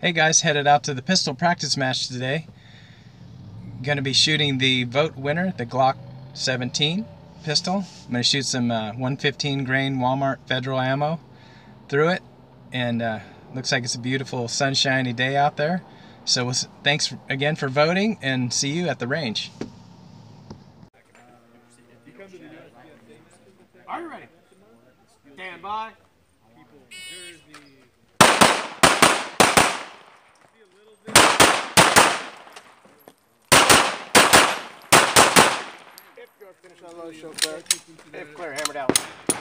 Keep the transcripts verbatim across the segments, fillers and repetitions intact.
Hey guys, headed out to the pistol practice match today. Going to be shooting the vote winner, the Glock seventeen pistol. I'm going to shoot some uh, one fifteen grain Walmart Federal ammo through it, and uh, looks like it's a beautiful sunshiny day out there. So thanks again for voting, and see you at the range. Are you ready? Stand by. If you're finished on low, show clear. If clear, hammer down.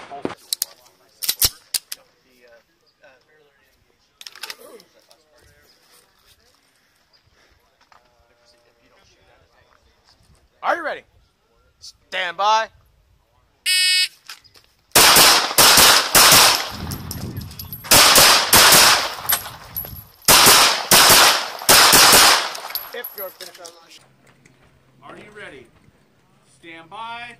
Are you ready? Stand by. If you're finished on low, show. Are you ready? Stand by.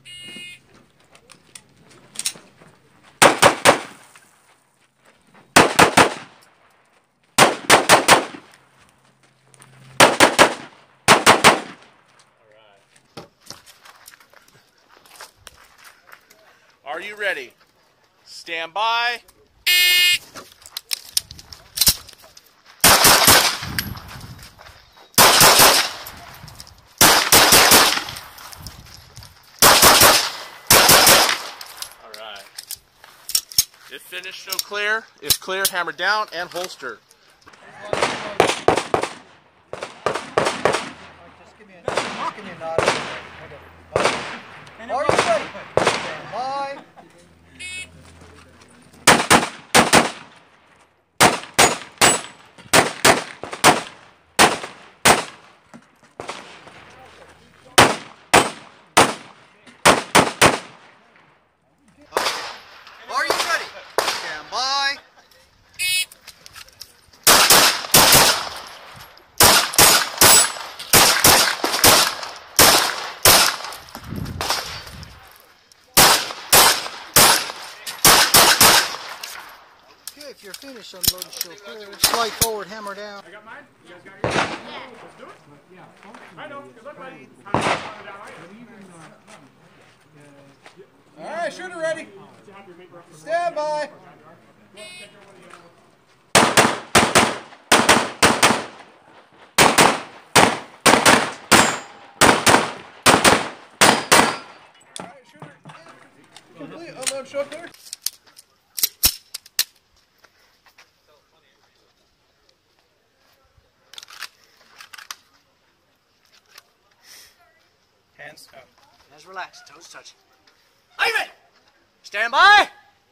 Are you ready? Stand by. All right. If finished, show clear. If clear, hammer down and holster. Just give me a, give me a nod. Are you ready? Stand by. Are you ready? Stand by. Okay, if you're finished, unload and show clear. Slide forward, hammer down. I got mine? You guys got yours? Yeah. Let's do it? Yeah. I know. Good luck, buddy. Alright, shooter ready. Stand by. Alright, shooter. Complete. Unload, show clear. Hands up. Let's relax. Toes touch. Are you ready? Stand by.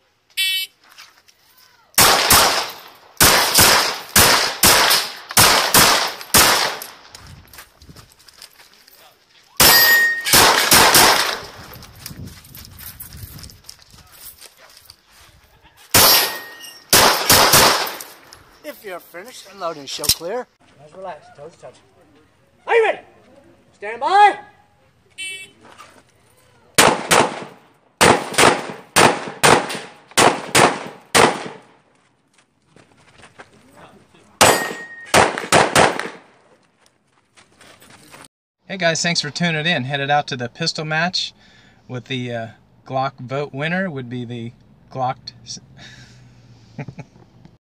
If you're finished, unload and show clear. Let's relax. Toes touch. Are you ready? Stand by. Hey guys, thanks for tuning in. Headed out to the pistol match with the uh, Glock vote winner would be the Glock